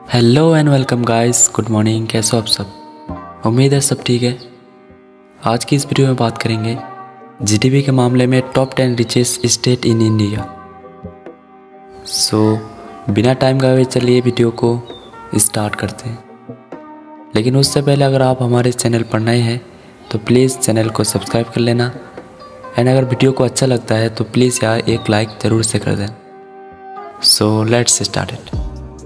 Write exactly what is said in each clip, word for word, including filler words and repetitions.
Hello and welcome guys, good morning. कैसे हो आप सब? उम्मीद है सब ठीक है। आज की इस वीडियो में बात करेंगे जीडीपी के मामले में top ten richest state in India. So बिना टाइम गवाए चलिए वीडियो को स्टार्ट करते हैं। लेकिन उससे पहले अगर आप हमारे चैनल पर नए हैं तो प्लीज़ चैनल को सब्सक्राइब कर लेना। एंड अगर वीडियो को अच्छा लगता है तो प्लीज़ यार एक लाइक ज़रूर से कर दें। So let's start it.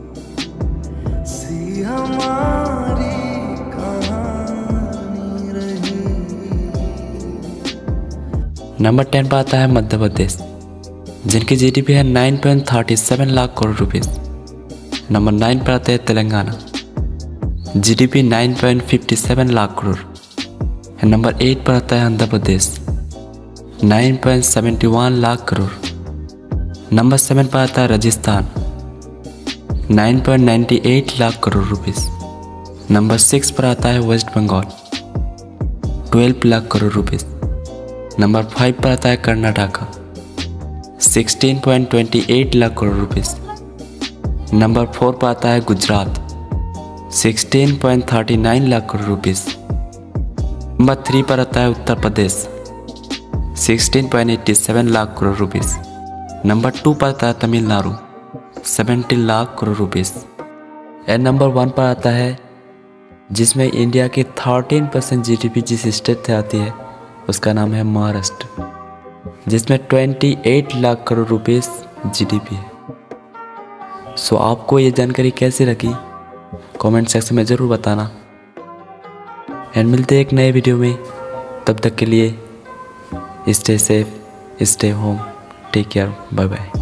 Number ten पर आता है मध्य प्रदेश, जिनकी जीडीपी है nine point thirty seven lakh crore rupees. Number nine पर आता है Telangana, GDP nine point fifty seven lakh crore. Number eight पर आता है Andhra Pradesh, nine point seventy one lakh crore. Number seven पर आता है Rajasthan, nine point ninety eight lakh crore rupees. Number six पर आता है waste Bengal, twelve lakh crore rupees. Number five पर आता है Karnataka, sixteen point two eight lakh crore rupees. Number four पर आता है Gujarat, sixteen point thirty nine lakh crore rupees. Number three पर आता है Uttar Pradesh, sixteen point eighty seven lakh crore rupees. Number two पर आता है Tamil Nadu, seventy lakh crore rupees. And number one पर आता है जिसमें इंडिया की thirteen percent G D P जिस स्टेट से आती है उसका नाम है महाराष्ट्र, जिसमें अट्ठाईस लाख करोड़ रुपीस जीडीपी है। सो आपको ये जानकारी कैसी लगी कमेंट सेक्शन में ज़रूर बताना। एंड मिलते हैं एक नए वीडियो में, तब तक के लिए stay safe, stay home, take care, bye bye.